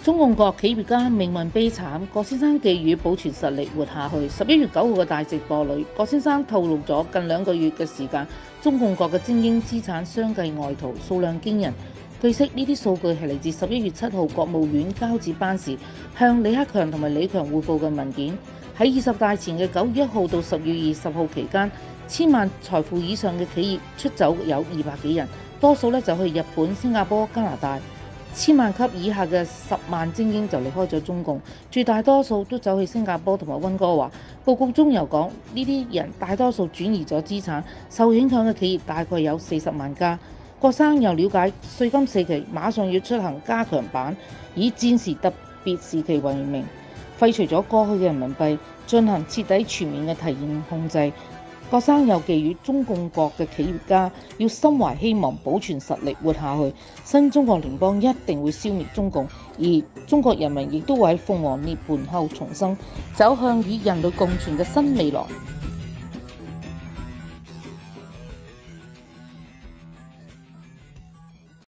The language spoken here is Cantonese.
中共國企業家命運悲慘，郭先生寄語保存實力活下去。11月9號嘅大直播裏，郭先生透露咗近2個月嘅時間，中共國嘅精英資產相繼外逃，數量驚人。據悉，呢啲數據係嚟自11月7號國務院交接班時向李克強同埋李強匯報嘅文件。喺20大前嘅9月1號到10月20號期間，1000萬財富以上嘅企業出走有200幾人，多數就去日本、新加坡、加拿大。1000萬級以下嘅10萬精英就離開咗中共，絕大多數都走去新加坡同埋溫哥華。報告中又講，呢啲人大多數轉移咗資產，受影響嘅企業大概有40萬家。郭生又了解，稅金4期馬上要出行加強版，以戰時特別時期為名，廢除咗過去嘅人民幣，進行徹底全面嘅提現控制。郭生又寄語中共國嘅企業家要心懷希望，保存實力活下去。新中國聯邦一定會消滅中共，而中國人民亦都會喺鳳凰涅槃後重生，走向與人類共存嘅新未來。